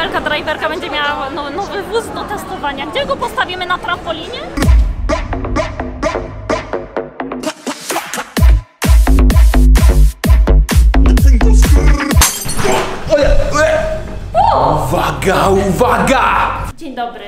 Amelka, driverka, będzie miała nowy wóz do testowania. Gdzie go postawimy? Na trampolinie? Uwaga, uwaga! Dzień dobry.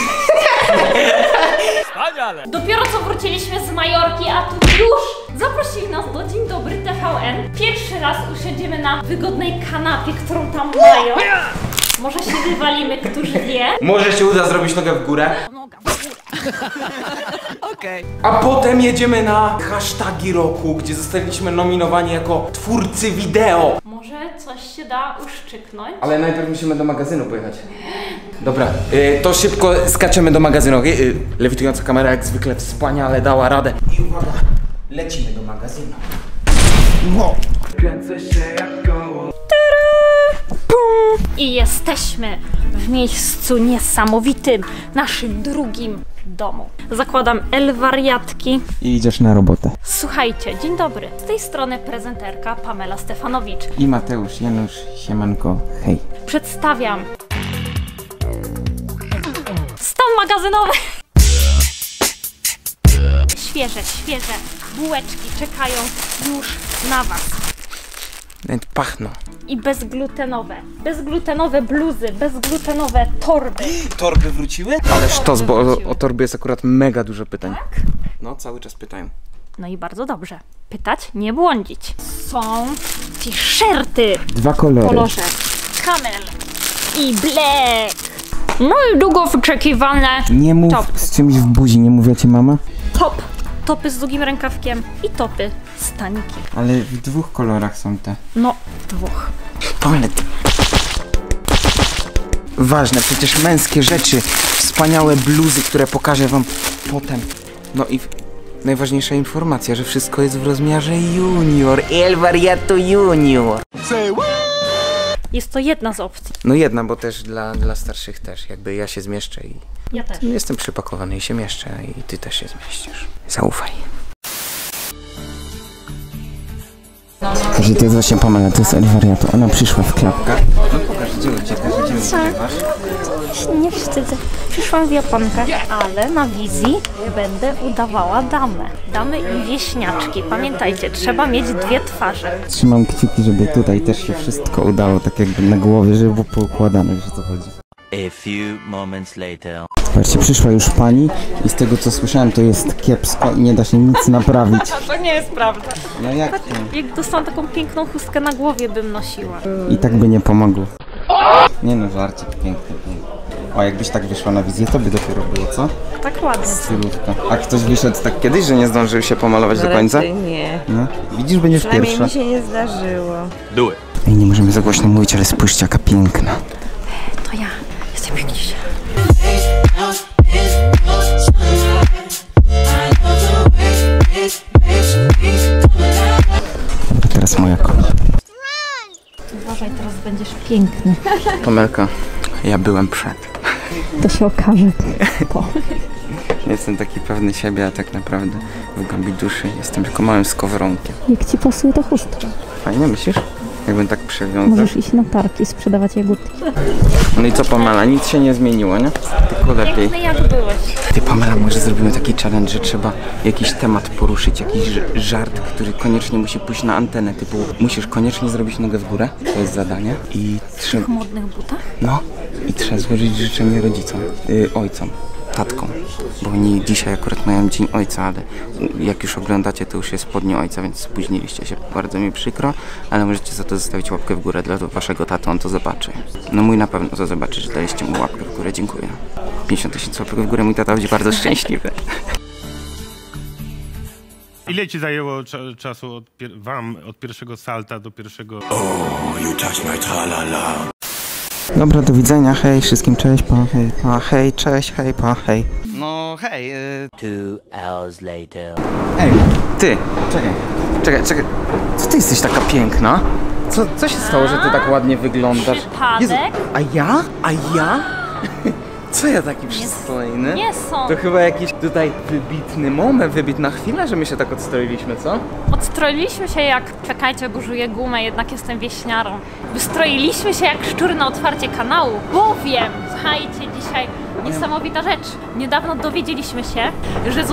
Dopiero co wróciliśmy z Majorki, a tu już zaprosili nas do Dzień Dobry TVN. Pierwszy raz usiądziemy na wygodnej kanapie, którą tam mają. Może się wywalimy, któż wie. Może się uda zrobić nogę w górę. Noga w górę. Okej. A potem jedziemy na hasztagi roku, gdzie zostaliśmy nominowani jako twórcy wideo. Może coś się da uszczyknąć? Ale najpierw musimy do magazynu pojechać. Dobra, to szybko skaczemy do magazynu. Lewitująca kamera jak zwykle wspaniale dała radę. I uwaga, lecimy do magazynu. Wow. Kręcę się jak koło. I jesteśmy w miejscu niesamowitym, naszym drugim domu. Zakładam L-wariatki. I idziesz na robotę. Słuchajcie, dzień dobry. Z tej strony prezenterka Pamela Stefanowicz. I Mateusz Janusz, siemanko, hej. Przedstawiam stan magazynowy. Świeże bułeczki czekają już na was. Nawet pachną. I bezglutenowe bluzy, bezglutenowe torby. Torby wróciły? Ale sztos, bo o torby jest akurat mega dużo pytań. Tak? No, cały czas pytają. No i bardzo dobrze. Pytać, nie błądzić. Są t-shirty Dwa w kolory. kolorze camel i black. No i długo wyczekiwane Nie mów top. z czymś w buzi, nie mówiacie mama? Topy z długim rękawkiem i topy z tanikiem. Ale w dwóch kolorach są te. No, dwóch. Pomyśl. Ważne, przecież męskie rzeczy, wspaniałe bluzy, które pokażę wam potem. No i najważniejsza informacja, że wszystko jest w rozmiarze junior. El Wariato Junior. Jest to jedna z opcji. No jedna, bo też dla starszych też, jakby ja się zmieszczę i Ja też. jestem przypakowany i się mieszczę i ty też się zmieścisz. Zaufaj. Że to jest właśnie Pamela, to jest El Wariato. Ona przyszła w klapkach. No pokaż, gdzie uciekasz? Nie wstydzę. Przyszłam w japonkach, ale na wizji będę udawała damę. Damy i wieśniaczki. Pamiętajcie, trzeba mieć dwie twarze. Trzymam kciuki, żeby tutaj też się wszystko udało, tak jakby na głowie, żeby było poukładane, wiesz o co chodzi. A few moments later. Zobaczcie, przyszła już pani i z tego co słyszałem to jest kiepsko i nie da się nic naprawić. To nie jest prawda. No jak to? Jak dostałam taką piękną chustkę na głowie, bym nosiła. I tak by nie pomogło. Nie no, żarcik piękny. O, jakbyś tak wyszła na wizję, to by dopiero było, co? Tak ładnie. Stylówka. A ktoś wyszedł tak kiedyś, że nie zdążył się pomalować do końca? Nie. No. Widzisz, będziesz Przynajmniej pierwsza. mi się nie zdarzyło. Do it. Ej, nie możemy za głośno mówić, ale spójrzcie jaka piękna. To ja. Jestem piękniejsza. Dobra, teraz moja kolej. Uważaj, teraz będziesz piękny. Pamelka, ja byłem przed. To się okaże. Jestem taki pewny siebie, a tak naprawdę w głębi duszy jestem tylko małym skowronkiem. Jak ci pasuje ta chustka? Fajnie myślisz? Jakbym tak przewiązał. Możesz iść na targ i sprzedawać jagódki. No i co Pamela, nic się nie zmieniło, nie? Tylko lepiej. Piękny jak byłeś. Ty Pamela, może zrobimy taki challenge, że trzeba jakiś temat poruszyć, jakiś żart, który koniecznie musi pójść na antenę, typu musisz koniecznie zrobić nogę w górę, to jest zadanie i trzeba... W modnych butach? No i trzeba złożyć życzenie rodzicom, ojcom, tatkom, bo oni dzisiaj akurat mają Dzień Ojca, ale jak już oglądacie, to już jest po Dniu Ojca, więc spóźniliście się, bardzo mi przykro, ale możecie za to zostawić łapkę w górę dla waszego taty, on to zobaczy. No mój na pewno to zobaczy, że daliście mu łapkę w górę, dziękuję. 50 000 łapek w górę, mój tata będzie bardzo szczęśliwy. Ile ci zajęło czasu wam od pierwszego salta do pierwszego... You touch my tra-la-la. Dobra, do widzenia, hej, wszystkim cześć, pa, hej, pa, hej, cześć, hej, pa, hej. No hej, 2 hours later. Ej, ty, czekaj, co ty jesteś taka piękna? Co się stało, że ty tak ładnie wyglądasz? Przypadek? Jezu, a ja? Co ja taki przystojny? Nie są. To chyba jakiś tutaj wybitny moment, wybitna chwila, że my się tak odstroiliśmy, co? Odstroiliśmy się jak... Czekajcie, bo żuję gumę, jednak jestem wieśniarą. Wystroiliśmy się jak szczury na otwarcie kanału, bowiem, słuchajcie, dzisiaj niesamowita rzecz. Niedawno dowiedzieliśmy się, że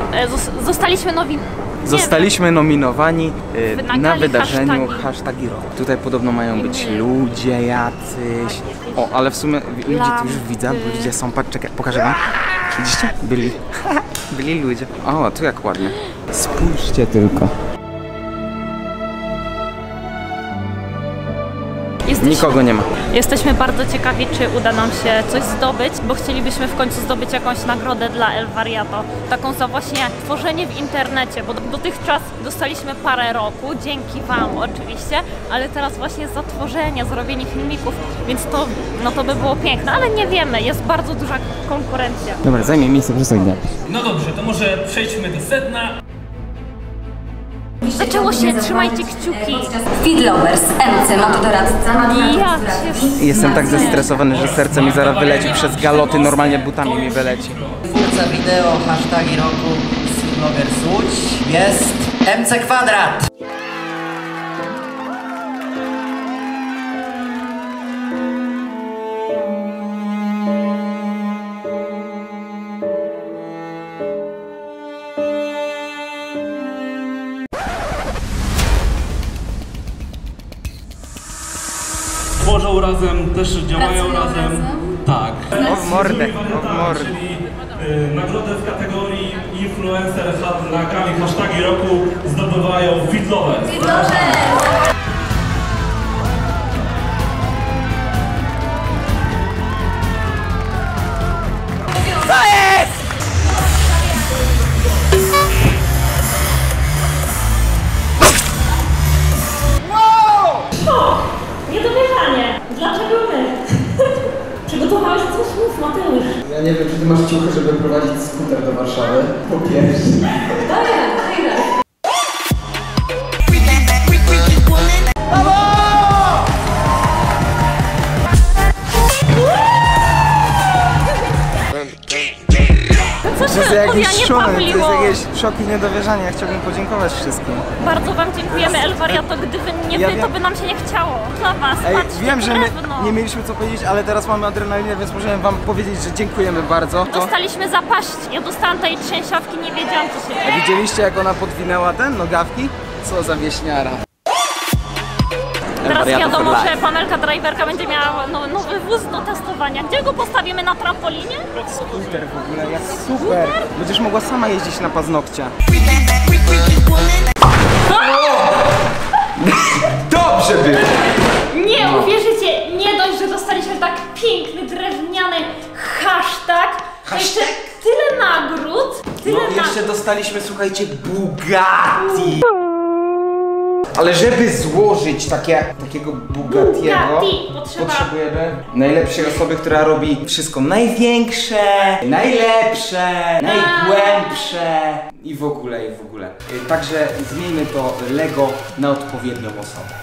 Zostaliśmy nominowani na Nagrali wydarzeniu hashtagi. hashtagi roku. Tutaj podobno mają być ludzie jacyś. O, ale w sumie ludzie tu już widzę, bo ludzie są, patrz, czekaj, pokażę wam. Widzicie? Byli. Byli ludzie. O, tu jak ładnie. Spójrzcie tylko. Nikogo nie ma. Jesteśmy bardzo ciekawi, czy uda nam się coś zdobyć, bo chcielibyśmy w końcu zdobyć jakąś nagrodę dla El Wariato. Taką za właśnie tworzenie w internecie, bo dotychczas dostaliśmy parę roku, dzięki wam oczywiście, ale teraz właśnie za tworzenie, zrobienie filmików, więc to, no to by było piękne, ale nie wiemy, jest bardzo duża konkurencja. Dobra, zajmie miejsce przy sobie. No dobrze, to może przejdźmy do sedna. Zaczęło się, trzymajcie kciuki. Feed Lovers, MC, motodoradca. Ja cię... Jestem tak zestresowany, że serce mi zaraz wyleci przez galoty, normalnie butami mi wyleci. Twórca wideo, hashtagi roku, Feed Łódź jest MC Kwadrat. Tworzą razem, też działają razem. Tak. O w mordę, o w mordę. Czyli nagrodę w kategorii Influencer Hub na gali hashtagi roku zdobywają Feed Lovers. Niedowierzanie! Dlaczego my? Przygotowałeś coś? Mów, Mateusz. Ja nie wiem, czy ty masz ciuchy, żeby prowadzić skuter do Warszawy. Po pierwsze. Co To jest się jakiś Julia nie szum, to pawliło? jest jakieś szok i niedowierzanie. Ja chciałbym podziękować wszystkim. Bardzo wam dziękujemy, El Wariato. Gdyby nie Ja wy, to wiem. by nam się nie chciało. Dla was, Ej, patrzcie, wiem, że my drewno. nie mieliśmy co powiedzieć, ale teraz mamy adrenalinę, więc możemy wam powiedzieć, że dziękujemy bardzo. Dostaliśmy zapaść. Ja dostałam tej trzęsiawki, nie wiedziałam, co się dzieje. Widzieliście, jak ona podwinęła ten nogawki? Co za wieśniara. Teraz Wariato for wiadomo, life. że Pamelka Driverka będzie miała nowy wóz do testowania. Gdzie go postawimy? Na trampolinie? Skuter w ogóle, jak super. Będziesz mogła sama jeździć na paznokcia. Dobrze było! Nie uwierzycie, nie dość, że dostaliśmy tak piękny, drewniany hashtag, to jeszcze tyle nagród, tyle Jeszcze dostaliśmy, słuchajcie, Bugatti. Ale żeby złożyć takiego Bugattiego, Bugatti potrzebujemy najlepszej osoby, która robi wszystko największe, najlepsze, najgłębsze i w ogóle. Także zmieńmy to Lego na odpowiednią osobę.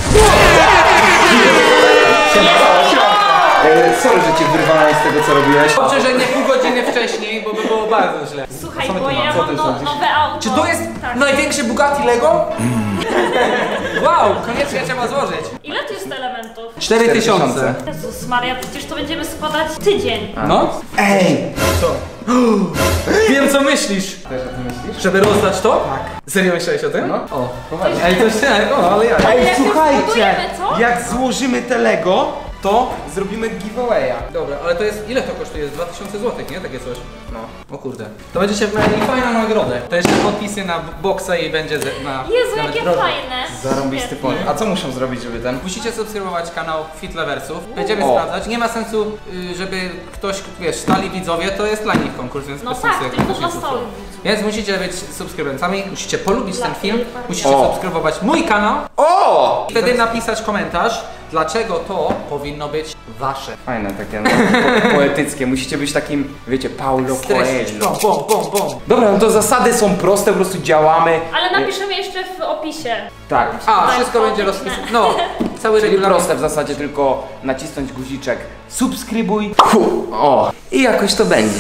Sorry, że cię wyrwałem z tego, co robiłeś. Dobrze, że nie pół godziny wcześniej, bo by było bardzo źle. Słuchaj, Co my bo tu mamy? ja Co mam ty sądzisz? nowe auto. Czy to jest Tak. największy Bugatti Lego? Wow, koniecznie trzeba złożyć. Ile tu jest elementów? 4000. Jezus Maria, przecież to będziemy składać tydzień. No? Ej! Wiem co myślisz. Też o tym myślisz? Żeby rozdać to? Tak. Serio myślałeś o tym? No. O. Poważnie. Ej, coś o, ale ja. Ej, jak słuchajcie! zbudujemy, co? Jak złożymy te Lego, to zrobimy giveawaya. Dobra, ale to jest, ile to kosztuje? Jest 2000 zł, nie? Takie coś. No. O kurde. To będziecie mieli fajną nagrodę. To jeszcze podpisy na boksa i będzie na... Jezu, nawet jakie drożej. fajne. Zarąbisty Świetnie. pomysł. A co muszą zrobić, żeby ten? Musicie subskrybować kanał Feed Loversów. Będziemy O. sprawdzać. Nie ma sensu, żeby ktoś, wiesz, stali widzowie, to jest dla nich konkurs, więc No bez tak, sensu, jak tylko ktoś dla nie subskrybuje. stałych. Więc musicie być subskrybentami, musicie polubić ten film, musicie O. subskrybować mój kanał O! i wtedy napisać komentarz, dlaczego to powinno być wasze. Fajne takie no, poetyckie. Musicie być takim, wiecie, Paulo Streścić, Coelho. bom. Dobra, no to zasady są proste, po prostu działamy. Ale napiszemy jeszcze w opisie. Tak. A, Tak, wszystko będzie chaotyczne. rozpisane. No, Cały Czyli regulamin. proste w zasadzie, tylko nacisnąć guziczek subskrybuj. O, i jakoś to będzie.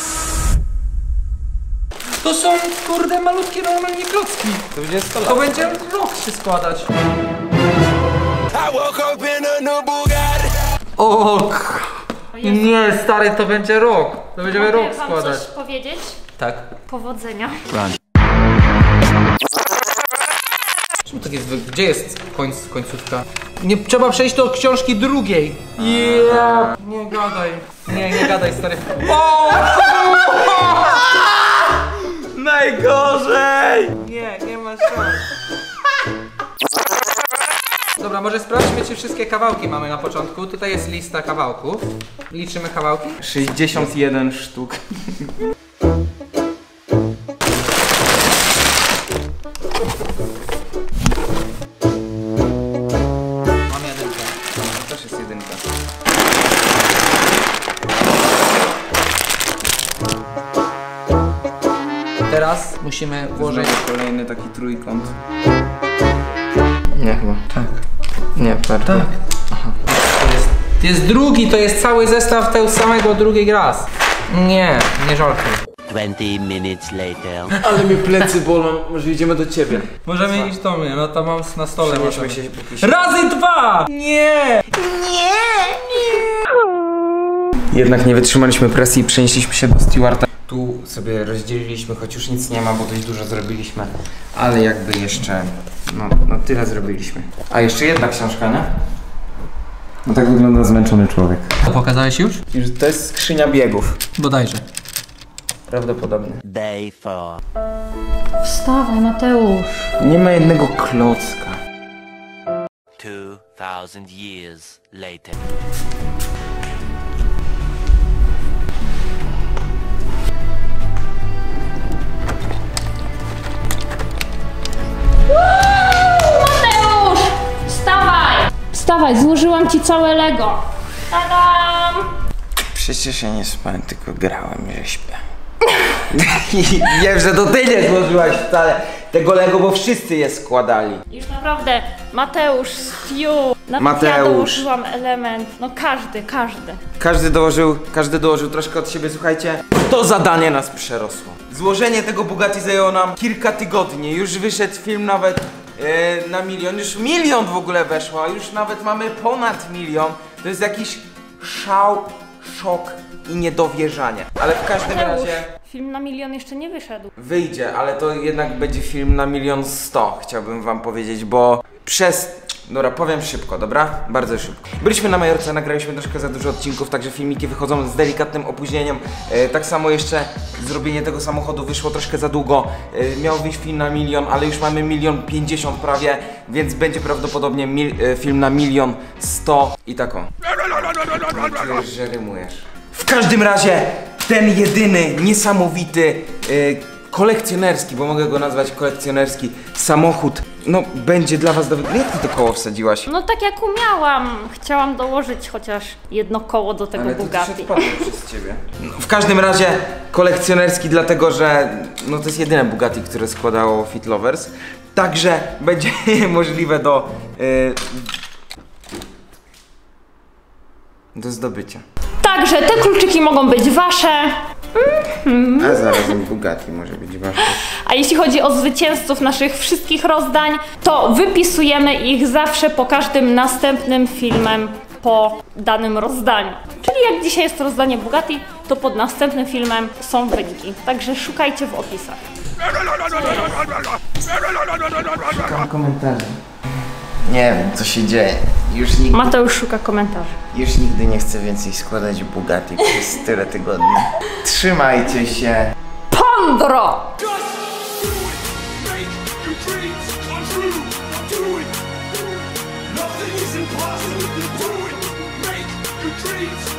To są, kurde, malutkie normalnie klocki. To będzie 100 lat. To będzie rok się składać. O, nie, stary, to będzie rok. To będziemy Mogę rok wam składać. coś powiedzieć? Tak. Powodzenia. Czemu tak jest? Gdzie jest końcówka? Nie, trzeba przejść do książki drugiej. Yeah. Nie gadaj. Nie gadaj, stary. O! Najgorzej! Nie ma szans. Dobra, może sprawdźmy, czy wszystkie kawałki mamy na początku. Tutaj jest lista kawałków. Liczymy kawałki. 61 sztuk. Mam jedynkę. To też jest jedynka. Teraz musimy włożyć... Kolejny taki trójkąt. Nie chyba. Tak. Nie, tak. To jest drugi, to jest cały zestaw tego samego drugi raz. Nie żartuj. 20 minutes later. Ale mi plecy bolą, może idziemy do ciebie. Możemy iść do mnie, no to mam na stole. Przenieśmy możemy. się póki Razy dwa! Nie! Jednak nie wytrzymaliśmy presji i przenieśliśmy się do Stewarta. Tu sobie rozdzieliliśmy, choć już nic nie ma, bo dość dużo zrobiliśmy. Ale jakby jeszcze, no tyle zrobiliśmy. A jeszcze jedna książka, nie? No tak wygląda zmęczony człowiek. To pokazałeś już? To jest skrzynia biegów. Bodajże. Prawdopodobnie. Day 4. Wstawaj, Mateusz. Nie ma jednego klocka. 2000 years later. Mateusz! Wstawaj! Wstawaj, złożyłam ci całe Lego. Tadam! Przecież ja nie spałem, tylko grałem, że śpię. Wiem, że to ty nie złożyłaś wcale tego Lego, bo wszyscy je składali. Już naprawdę, Mateusz, Stu, nawet ja Mateusz. dołożyłam element. No każdy. Każdy dołożył troszkę od siebie, słuchajcie. To zadanie nas przerosło. Złożenie tego Bugatti zajęło nam kilka tygodni. Już wyszedł film nawet na 1 milion. Już 1 milion w ogóle weszło, a już nawet mamy ponad 1 milion. To jest jakiś szał, szok i niedowierzanie. Ale w każdym Mateusz, razie film na 1 milion jeszcze nie wyszedł. wyjdzie, ale to jednak będzie film na 1 100 000, chciałbym wam powiedzieć, bo Dobra, powiem szybko, dobra? Bardzo szybko. Byliśmy na Majorce, nagraliśmy troszkę za dużo odcinków, także filmiki wychodzą z delikatnym opóźnieniem. Tak samo jeszcze zrobienie tego samochodu wyszło troszkę za długo. Miał wyjść film na 1 milion, ale już mamy 1 050 000 prawie, więc będzie prawdopodobnie film na 1 100 000 i taką. Czujesz, że rymujesz. W każdym razie ten jedyny, niesamowity, kolekcjonerski, bo mogę go nazwać kolekcjonerski samochód, no będzie dla was do wyboru. Jak ty to koło wsadziłaś? No tak jak umiałam. Chciałam dołożyć chociaż jedno koło do tego Ale to Bugatti. przepadło przez ciebie. No, w każdym razie kolekcjonerski, dlatego że no to jest jedyne Bugatti, które składało Fit Lovers. Także będzie możliwe do zdobycia. Także te kluczyki mogą być wasze. A zarazem Bugatti może być wasze. A jeśli chodzi o zwycięzców naszych wszystkich rozdań, to wypisujemy ich zawsze po każdym następnym filmem po danym rozdaniu. Czyli jak dzisiaj jest rozdanie Bugatti, to pod następnym filmem są wyniki. Także szukajcie w opisach. Szukam komentarzy. Nie wiem, co się dzieje. Mateusz szuka komentarzy. Już nigdy nie chcę więcej składać Bugatti przez tyle tygodni. Trzymajcie się. Pondro! Nothing is impossible to do it. Make your dreams